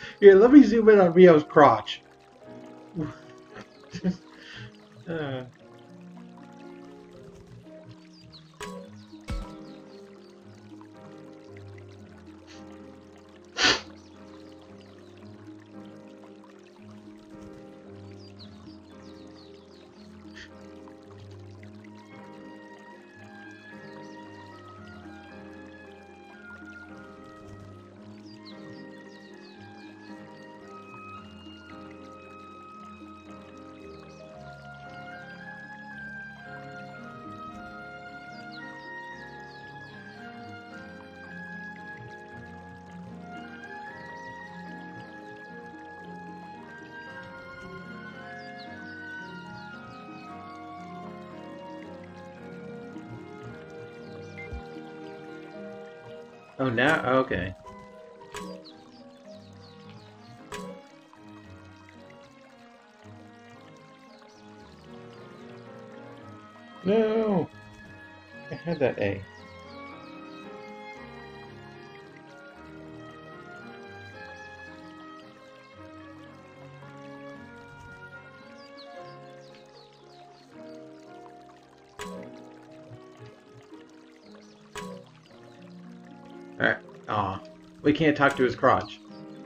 Here, let me zoom in on Rio's crotch. uh. Oh, now? Okay. No! I had that A. Alright. Aw. We can't talk to his crotch.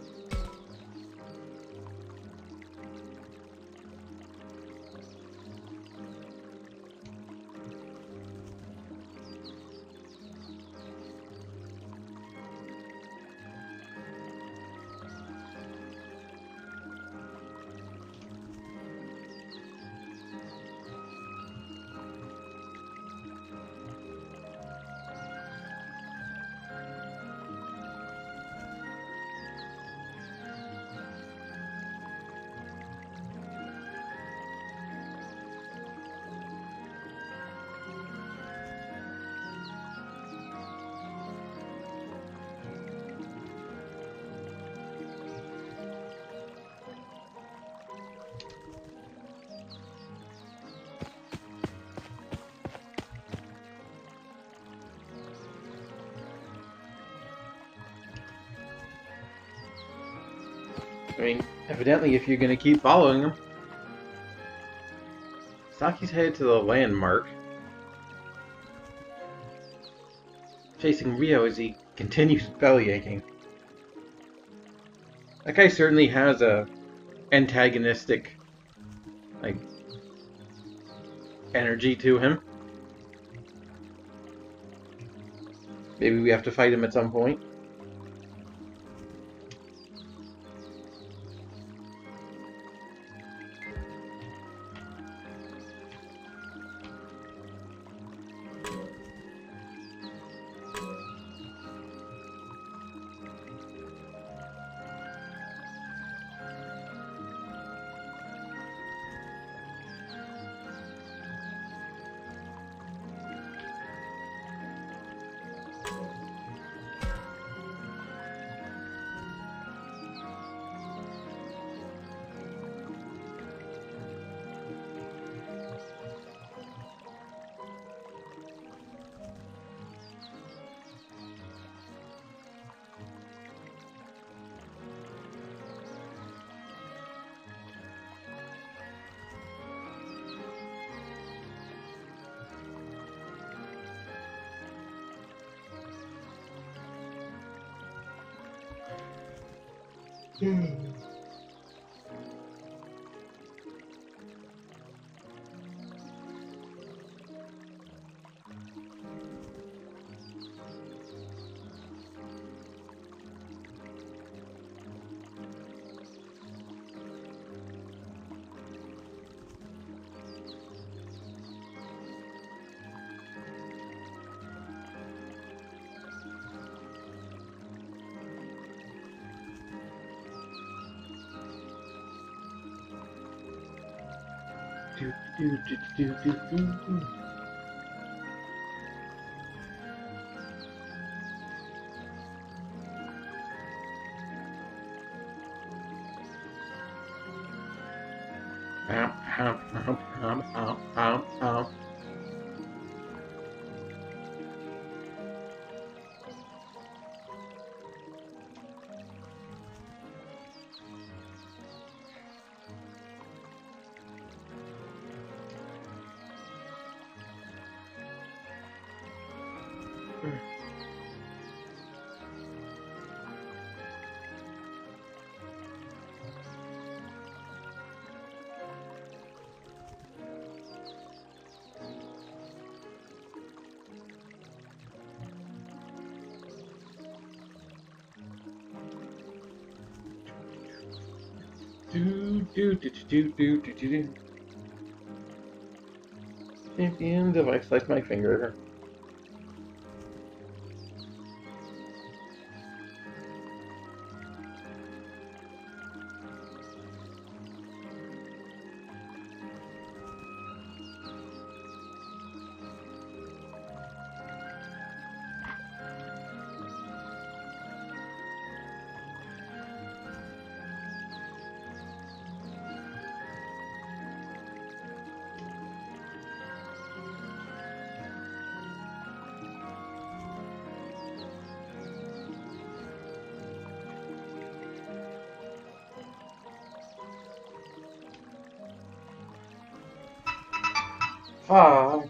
I mean, evidently, if you're going to keep following him. Saki's headed to the landmark, facing Rio as he continues belly aching. That guy certainly has a antagonistic, like, energy to him. Maybe we have to fight him at some point. Do do do do do do do do. Champions of I sliced my finger. Fuck.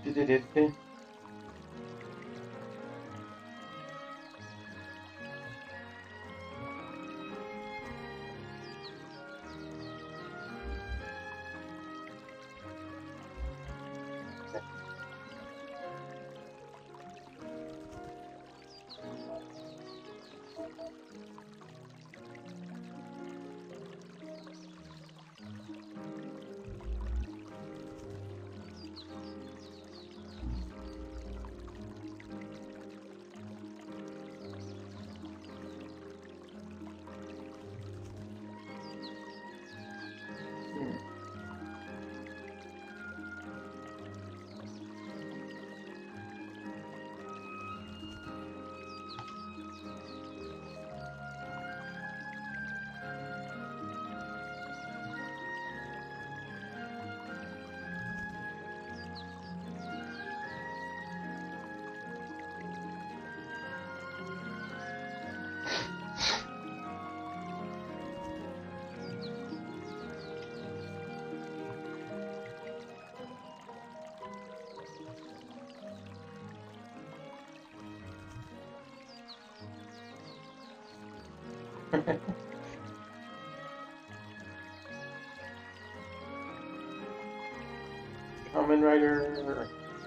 Kamen Rider.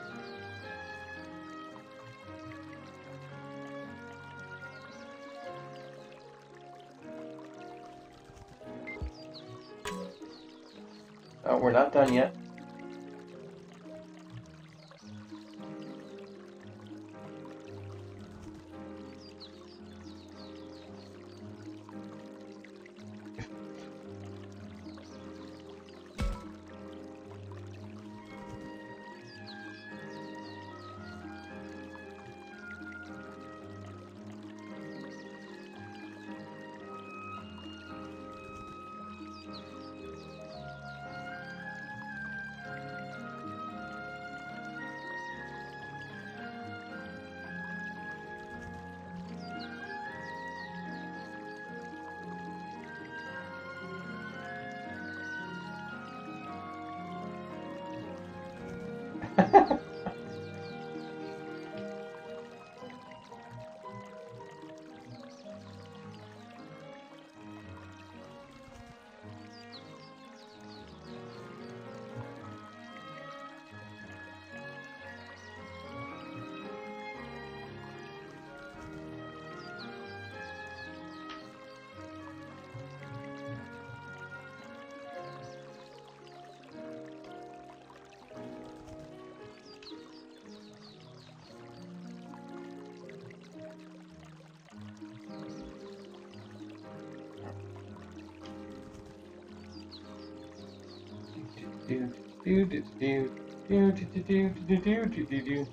Oh, we're not done yet. Do do do do do do do do do do do do do.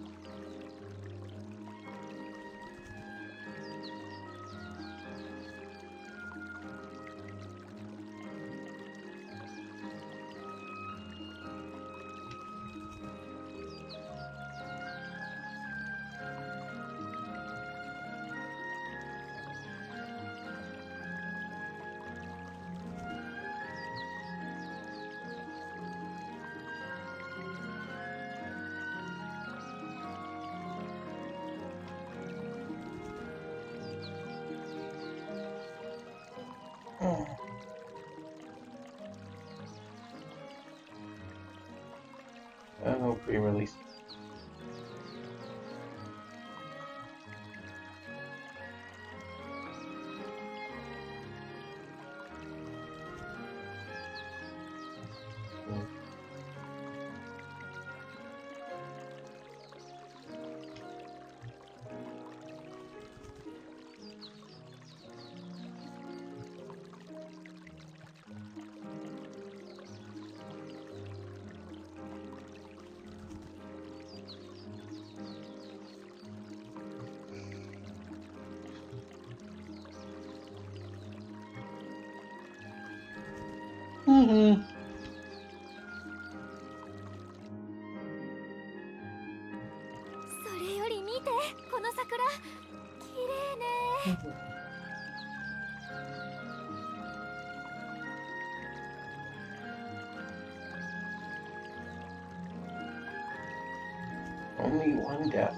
Oh, pre-release. れより見て、この桜綺麗ね。 Only one death.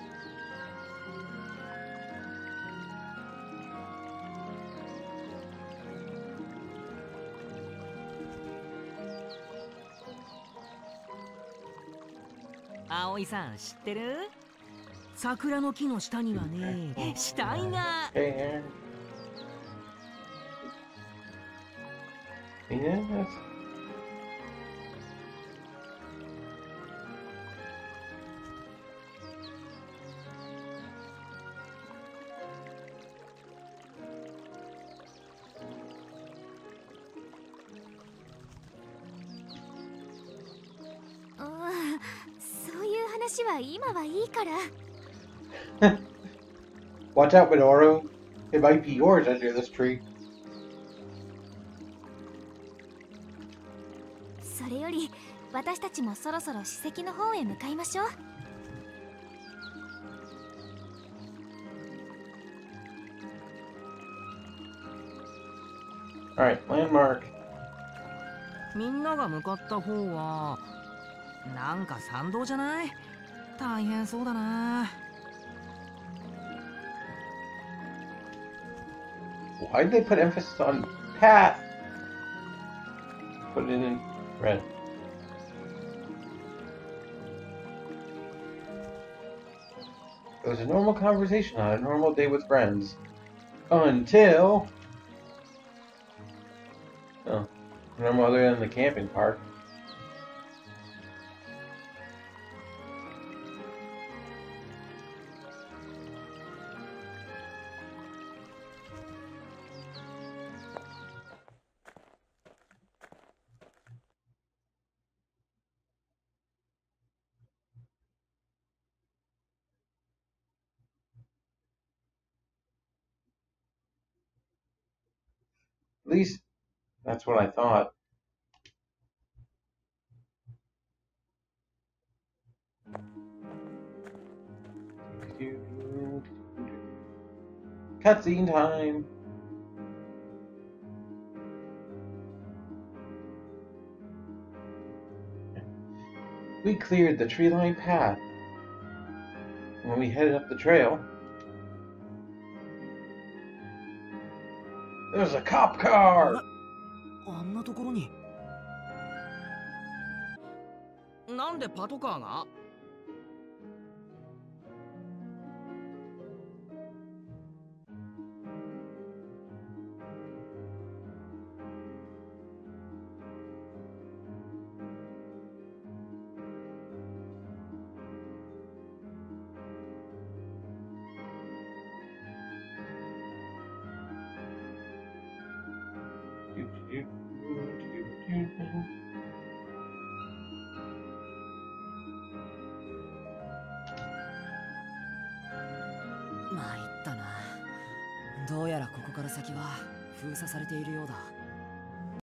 Aoi さん知ってる？桜の木の下にはね、死体が。 Yes. Watch out, Minoru. It might be yours under this tree. それより私たちもそろそろ史跡の方へ向かいましょう。 Alright, landmark. みんなが向かった方はなんか山道じゃない？大変そうだな。 Why did they put emphasis on path? Put it in red. It was a normal conversation on a normal day with friends. Until... Oh. Normal other than the camping part. At least, that's what I thought. Cutscene time! We cleared the tree-lined path. When we headed up the trail, there's a cop car! あんなところに。なんでパトカーが？参ったな。どうやらここから先は封鎖されているようだ。